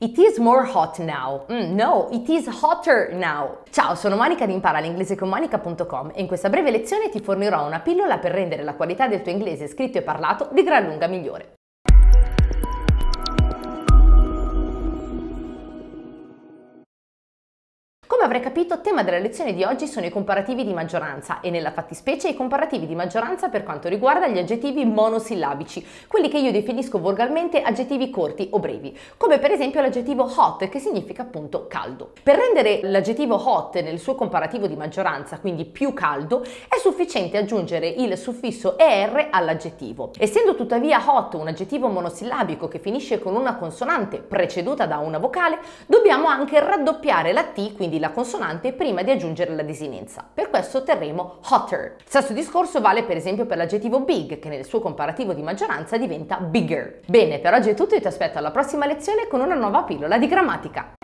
It is more hot now. No, it is hotter now. Ciao, sono Monica di imparalinglese.com e in questa breve lezione ti fornirò una pillola per rendere la qualità del tuo inglese scritto e parlato di gran lunga migliore. Come avrai capito, il tema della lezione di oggi sono i comparativi di maggioranza e nella fattispecie i comparativi di maggioranza per quanto riguarda gli aggettivi monosillabici, quelli che io definisco volgarmente aggettivi corti o brevi, come per esempio l'aggettivo hot, che significa appunto caldo. Per rendere l'aggettivo hot nel suo comparativo di maggioranza, quindi più caldo, è sufficiente aggiungere il suffisso er all'aggettivo. Essendo tuttavia hot un aggettivo monosillabico che finisce con una consonante preceduta da una vocale, dobbiamo anche raddoppiare la T, quindi la consonante, prima di aggiungere la desinenza. Per questo otterremo hotter. Stesso discorso vale per esempio per l'aggettivo big, che nel suo comparativo di maggioranza diventa bigger. Bene, per oggi è tutto e ti aspetto alla prossima lezione con una nuova pillola di grammatica.